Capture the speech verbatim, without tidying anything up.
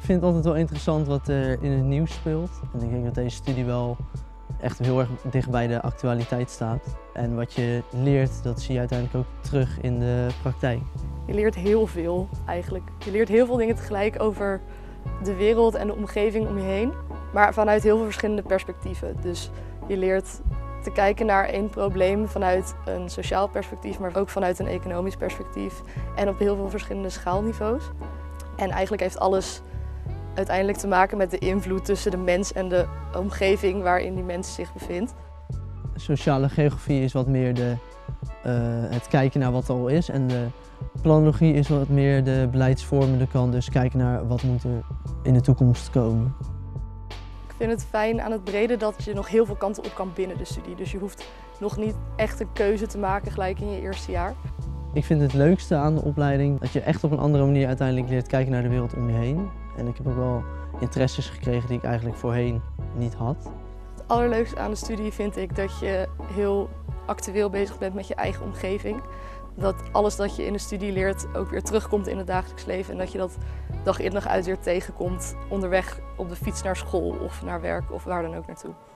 vind het altijd wel interessant wat er in het nieuws speelt. En ik denk dat deze studie wel echt heel erg dicht bij de actualiteit staat. En wat je leert, dat zie je uiteindelijk ook terug in de praktijk. Je leert heel veel eigenlijk. Je leert heel veel dingen tegelijk over de wereld en de omgeving om je heen. Maar vanuit heel veel verschillende perspectieven. Dus je leert te kijken naar één probleem vanuit een sociaal perspectief, maar ook vanuit een economisch perspectief. En op heel veel verschillende schaalniveaus. En eigenlijk heeft alles uiteindelijk te maken met de invloed tussen de mens en de omgeving waarin die mens zich bevindt. Sociale geografie is wat meer de, uh, het kijken naar wat er al is. En de planologie is wat meer de beleidsvormende kant. Dus kijken naar wat moet er in de toekomst komen. Ik vind het fijn aan het brede dat je nog heel veel kanten op kan binnen de studie. Dus je hoeft nog niet echt een keuze te maken gelijk in je eerste jaar. Ik vind het leukste aan de opleiding dat je echt op een andere manier uiteindelijk leert kijken naar de wereld om je heen. En ik heb ook wel interesses gekregen die ik eigenlijk voorheen niet had. Het allerleukste aan de studie vind ik dat je heel actueel bezig bent met je eigen omgeving. Dat alles dat je in de studie leert ook weer terugkomt in het dagelijks leven. En dat je dat dag in dag uit weer tegenkomt onderweg op de fiets naar school of naar werk of waar dan ook naartoe.